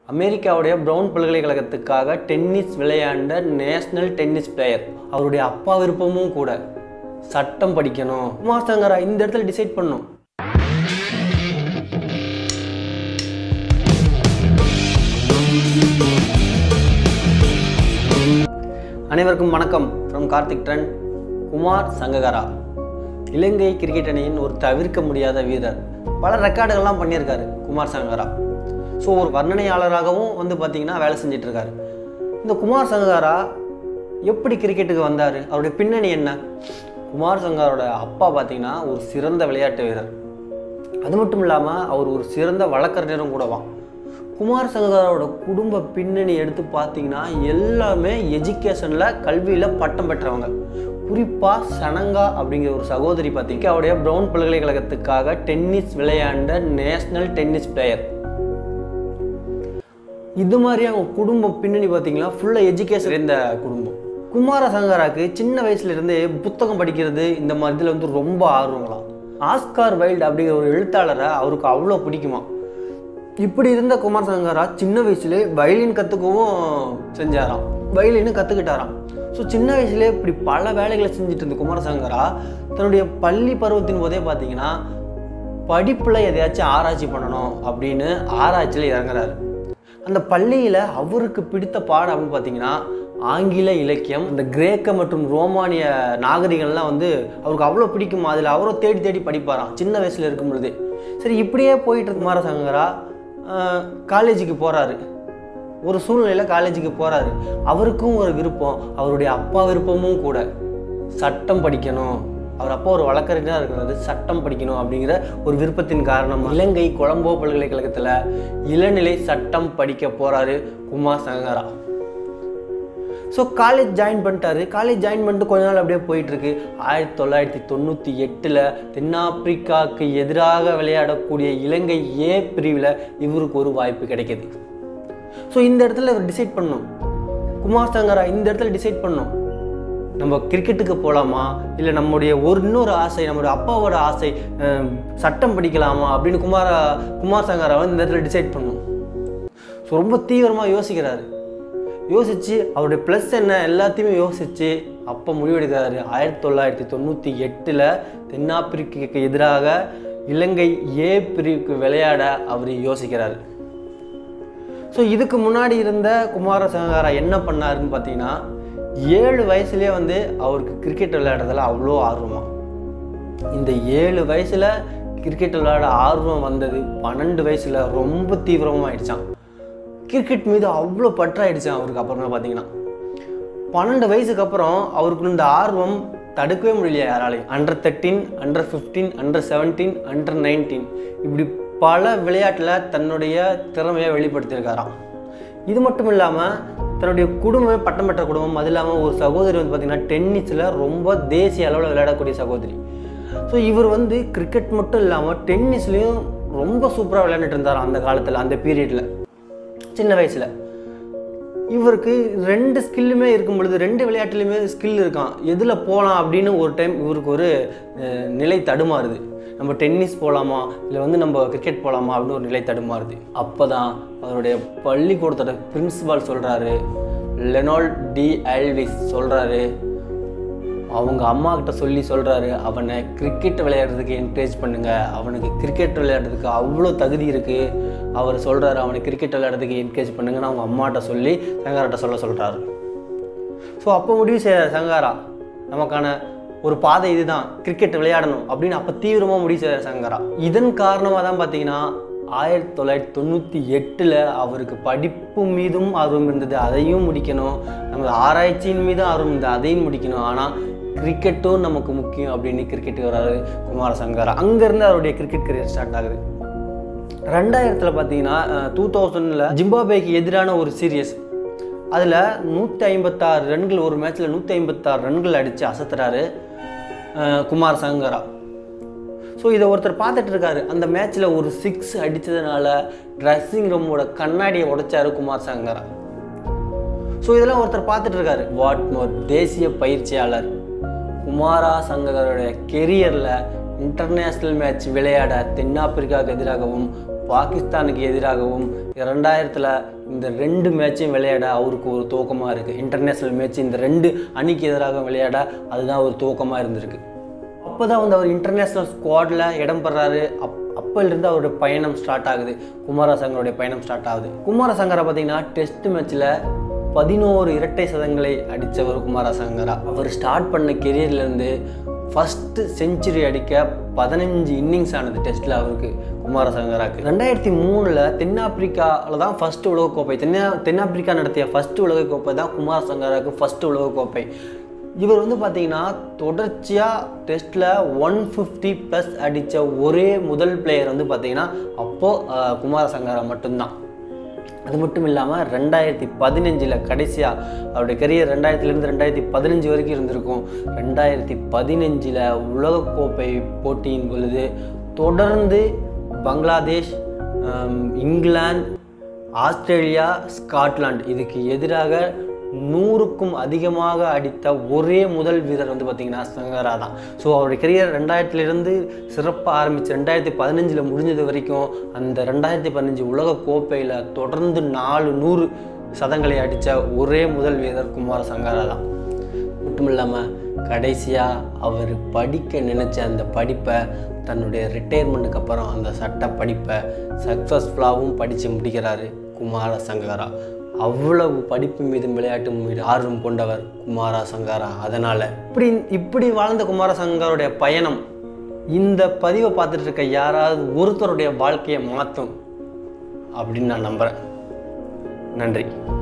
அமெரிக்காவுடைய பிரவுன் பல்கலைக்கழகத்துக்காக டென்னிஸ் விளையாண்ட நேஷனல் டென்னிஸ் பிளேயர். அவருடைய அப்பா விருப்பமும் கூட சட்டம் படிக்கணும். குமார் சங்கரா இந்த இடத்துல டிசைட் பண்ணும். அனைவருக்கும் வணக்கம். From Karthik trend. Kumar Sangakkara Ilangai cricket அணியின் ஒரு தவிர்க்க முடியாத வீரர். பல ரெக்கார்டுகள்லாம் பண்ணியிருக்காரு குமார் சங்கக்காரா. ஸோ ஒரு வர்ணனையாளராகவும் பார்த்தீங்கன்னா வேலை செஞ்சிட்டு இருக்காரு. இந்த குமார் சங்கக்காரா எப்படி கிரிக்கெட்டுக்கு வந்தார்? அவருடைய பின்னணி என்ன? குமார் சங்கக்காரோட அப்பா பார்த்தீங்கன்னா ஒரு சிறந்த விளையாட்டு வீரர். அது மட்டும் இல்லாமல் அவர் ஒரு சிறந்த வழக்கறிஞரும் கூடவான். குமார் சங்கக்காரோட குடும்ப பின்னணி எடுத்து பார்த்தீங்கன்னா எல்லாமே எஜுகேஷனில் கல்வியில் பட்டம் பெற்றவங்க. குறிப்பாக சனங்கா அப்படிங்கிற ஒரு சகோதரி பார்த்தீங்கன்னா அவருடைய பிரவுன் பல்கலைக்கழகத்துக்காக டென்னிஸ் விளையாண்ட நேஷனல் டென்னிஸ் பிளேயர். இது மாதிரி அவங்க குடும்பம் பின்னணி பார்த்தீங்கன்னா ஃபுல்லாக எஜுகேஷன் இருந்த குடும்பம். குமார சங்கக்காராவுக்கு சின்ன வயசுலேருந்தே புத்தகம் படிக்கிறது இந்த மாதிரி இதில் ரொம்ப ஆர்வங்களாம். ஆஸ்கார் வைல்டு அப்படிங்கிற ஒரு எழுத்தாளரை அவருக்கு அவ்வளோ பிடிக்குமா. இப்படி இருந்த குமார் சங்கக்காரா சின்ன வயசுலேயே வயலின் கற்றுக்கவும் செஞ்சாராம், வயலின்னு கற்றுக்கிட்டாராம். ஸோ சின்ன வயசுலேயே இப்படி பல வேலைகளை செஞ்சுட்டு இருந்த குமார் சங்கக்காரா தன்னுடைய பள்ளி பருவத்தின் போதே பார்த்தீங்கன்னா படிப்பில் எதையாச்சும் ஆராய்ச்சி பண்ணணும் அப்படின்னு ஆராய்ச்சியில் இறங்குறாரு. அந்த பள்ளியில் அவருக்கு பிடித்த பாடம் அப்படின்னு பார்த்தீங்கன்னா ஆங்கில இலக்கியம், இந்த கிரேக்க மற்றும் ரோமானிய நாகரிகம்லாம் அவருக்கு அவ்வளோ பிடிக்குமா. அதில் அவரோ தேடி தேடி படிப்பாராம் சின்ன வயசில் இருக்கும் பொழுது. சரி, இப்படியே போயிட்டு இருக்கு குமார சங்கக்காரா காலேஜுக்கு போகிறாரு. ஒரு சூழ்நிலையில் காலேஜுக்கு போகிறாரு. அவருக்கும் ஒரு விருப்பம், அவருடைய அப்பா விருப்பமும் கூட சட்டம் படிக்கணும். அவர் அப்பா ஒரு வழக்கறிஞராக இருக்கிறது, சட்டம் படிக்கணும் அப்படிங்கிற ஒரு விருப்பத்தின் காரணம் இலங்கை கொலம்போ பல்கலைக்கழகத்தில் இளநிலை சட்டம் படிக்க போகிறாரு Kumar Sangakkara. So college join பண்ணிட்டாரு. காலேஜ் ஜாயின் பண்ணிட்டு கொஞ்ச நாள் அப்படியே போயிட்டுருக்கு. 1998 தென்னாப்பிரிக்காவுக்கு எதிராக விளையாடக்கூடிய இலங்கை ஏ பிரிவில் இவருக்கு ஒரு வாய்ப்பு கிடைக்கிது. ஸோ இந்த இடத்துல இவர் டிசைட் பண்ணணும். குமார் சங்கக்காரா இந்த இடத்துல டிசைட் பண்ணணும், நம்ம கிரிக்கெட்டுக்கு போகலாமா, இல்லை நம்முடைய இன்னொரு ஆசை, நம்மளுடைய அப்பாவோட ஆசை சட்டம் படிக்கலாமா அப்படின்னு குமார் சங்கக்காரா இந்த இடத்துல டிசைட் பண்ணணும். ஸோ ரொம்ப தீவிரமாக யோசிக்கிறாரு. யோசித்து அவருடைய ப்ளஸ் என்ன எல்லாத்தையுமே யோசித்து அப்போ முடிவெடுக்கிறாரு. 1998 தென்னாப்பிரிக்காவுக்கு எதிராக இலங்கை ஏ பிரிவுக்கு விளையாட அவர் யோசிக்கிறார். ஸோ இதுக்கு முன்னாடி இருந்த குமார சங்கக்காரா என்ன பண்ணாருன்னு பார்த்தீங்கன்னா 7 வயசுலேயே அவருக்கு கிரிக்கெட் விளையாடுறதுல அவ்வளோ ஆர்வமாக. இந்த 7 வயசில் கிரிக்கெட் விளையாட ஆர்வம் வந்தது 12 வயசில் ரொம்ப தீவிரமாக ஆயிடுச்சான். கிரிக்கெட் மீது அவ்வளோ பற்றாயிடுச்சான் அவருக்கு. அப்புறமா பார்த்தீங்கன்னா 12 வயசுக்கு அப்புறம் அவருக்கு இந்த ஆர்வம் தடுக்கவே முடியலையா யாராலையும். அண்டர் 13, அண்டர் 15, அண்டர் 17, அண்டர் 19 இப்படி பல விளையாட்டில் தன்னுடைய திறமையை வெளிப்படுத்தியிருக்காராம். இது மட்டும் இல்லாமல் தன்னுடைய குடும்பமே பட்டம் பெற்ற குடும்பம். அது இல்லாமல் ஒரு சகோதரி பார்த்திங்கன்னா டென்னிஸில் ரொம்ப தேசிய அளவில் விளையாடக்கூடிய சகோதரி. ஸோ இவர் கிரிக்கெட் மட்டும் இல்லாமல் டென்னிஸ்லேயும் ரொம்ப சூப்பராக விளையாண்டுட்டு இருந்தார் அந்த காலத்தில், அந்த பீரியடில். சின்ன வயசில் இவருக்கு 2 ஸ்கில்லுமே இருக்கும் பொழுது 2 விளையாட்டுலையுமே ஸ்கில் இருக்கான். எதில் போகலாம் அப்படின்னு ஒரு டைம் இவருக்கு ஒரு நிலை தடுமாறுது. நம்ம டென்னிஸ் போகலாமா இல்லை நம்ம கிரிக்கெட் போகலாமா அப்படின்னு ஒரு நிலை தடுமாறுது. அப்போ தான் அவருடைய பள்ளிக்கூடத்தோட பிரின்சிபால் சொல்கிறாரு, லெனால்ட் டி ஆல்விஸ் சொல்கிறாரு, அவங்க அம்மா கிட்ட சொல்கிறாரு, அவனை கிரிக்கெட் விளையாடுறதுக்கு என்கரேஜ் பண்ணுங்கள், அவனுக்கு கிரிக்கெட் விளையாடுறதுக்கு அவ்வளோ தகுதி இருக்குது. அவர் சொல்கிறாரு அவனை கிரிக்கெட் விளையாடுறதுக்கு என்கரேஜ் பண்ணுங்கன்னு அவங்க அம்மாட்ட சொல்லி சங்கக்காராட்ட சொல்கிறாரு. ஸோ அப்போ முடிவு செய்கிறார் சங்கக்காரா, நமக்கான ஒரு பாதை இதுதான், கிரிக்கெட் விளையாடணும் அப்படின்னு அப்போ தீவிரமாக முடிவு செய்கிறார் சங்கக்காரா. இதன் காரணமாக தான் பார்த்தீங்கன்னா 1998 அவருக்கு படிப்பு மீதும் ஆர்வம் இருந்தது, அதையும் முடிக்கணும். நம்ம ஆராய்ச்சியின் மீதும் ஆர்வம் இருந்தது, அதையும் முடிக்கணும். ஆனால் கிரிக்கெட்டும் நமக்கு முக்கியம் அப்படின்னு கிரிக்கெட்டுக்கு வராரு குமார சங்கக்காரா. அங்கேருந்து அவருடைய கிரிக்கெட் கரியர் ஸ்டார்ட் ஆகுது. 2000 பார்த்தீங்கன்னா 2000 ஜிம்பாப்வேக்கு எதிரான ஒரு சீரியஸ், அதில் 156 ரன்கள், ஒரு மேட்ச்சில் 156 ரன்கள் அடித்து அசத்துறாரு குமார் சங்கக்காரா. ஸோ இதை ஒருத்தர் பார்த்துட்டு இருக்காரு. அந்த மேட்ச்சில் ஒரு 6 அடித்ததுனால ட்ரெஸ்ஸிங் ரூமோட கண்ணாடியை உடைச்சாரு குமார் சங்கக்காரா. ஸோ இதெல்லாம் ஒருத்தர் பார்த்துட்டு இருக்காரு. வாட்மோர் தேசிய பயிற்சியாளர் குமாரா சங்கக்காரோடைய கெரியரில் இன்டர்நேஷ்னல் மேட்ச் விளையாட தென்னாப்பிரிக்காவுக்கு எதிராகவும் பாகிஸ்தானுக்கு எதிராகவும் 2000 இந்த 2 மேட்சையும் விளையாட அவருக்கு ஒரு துவக்கமாக இருக்குது. இன்டர்நேஷ்னல் மேட்ச் இந்த 2 அணிக்கு எதிராக விளையாட அதுதான் ஒரு துவக்கமாக இருந்திருக்கு. அப்போ தான் வந்து அவர் இன்டர்நேஷ்னல் ஸ்குவாடில் இடம் பெறாரு. அப்போலேருந்து அவருடைய பயணம் ஸ்டார்ட் ஆகுது. குமார சங்கருடைய பயணம் ஸ்டார்ட் ஆகுது. குமார சங்கரா பார்த்திங்கன்னா டெஸ்ட் மேட்ச்சில் 11 இரட்டை சதங்களை அடித்தவர் குமார சங்கரா. அவர் ஸ்டார்ட் பண்ண கெரியர்லேருந்து ஃபஸ்ட்டு செஞ்சுரி அடிக்க 15 இன்னிங்ஸ் ஆனது டெஸ்ட்டில் அவருக்கு, குமார சங்கராக்கு. 2003 தென்னாப்பிரிக்காவில் தான் ஃபஸ்ட்டு உலகக்கோப்பை. தென்னாப்பிரிக்கா நடத்திய ஃபஸ்ட்டு உலகக்கோப்பை தான் குமார சங்கராவுக்கு ஃபஸ்ட்டு உலகக்கோப்பை. இவர் வந்து பார்த்திங்கன்னா தொடர்ச்சியாக டெஸ்ட்டில் 150+ அடித்த ஒரே முதல் பிளேயர் வந்து பார்த்திங்கன்னா அப்போது குமார சங்கரா மட்டும்தான். அது மட்டும் இல்லாமல் 2015 கடைசியாக அவருடைய கரியர் 2000லேருந்து 2015 வரைக்கும் இருந்திருக்கும். 2015 உலகக்கோப்பை போட்டியின் பொழுது தொடர்ந்து பங்களாதேஷ், இங்கிலாந்து, ஆஸ்திரேலியா, ஸ்காட்லாந்து இதுக்கு எதிராக 100க்கும் அதிகமாக அடித்த ஒரே முதல் வீரர் வந்து பார்த்திங்கன்னா சங்கரா தான். ஸோ அவருடைய கரியர் 2000லேருந்து சிறப்பாக ஆரம்பித்து 2015 முடிஞ்சது வரைக்கும் அந்த 2015 உலக கோப்பையில் தொடர்ந்து 400 சதங்களை அடித்த ஒரே முதல் வீரர் குமார சங்கரா தான். மட்டும் இல்லாமல் கடைசியாக அவர் படிக்க நினச்ச அந்த படிப்பை தன்னுடைய ரிட்டையர்மெண்ட்டுக்கு அப்புறம் அந்த சட்ட படிப்பை சக்ஸஸ்ஃபுல்லாகவும் படித்து முடிக்கிறாரு குமார சங்கரா. அவ்வளவு படிப்பு மீதும் விளையாட்டு மீது ஆர்வம் கொண்டவர் குமார சங்கரா. அதனால் இப்படி வாழ்ந்த குமார சங்கருடைய பயணம் இந்த பதிவை பார்த்துட்டு இருக்க யாராவது ஒருத்தருடைய வாழ்க்கையை மாற்றும் அப்படின்னு நான் நம்புகிறேன். நன்றி.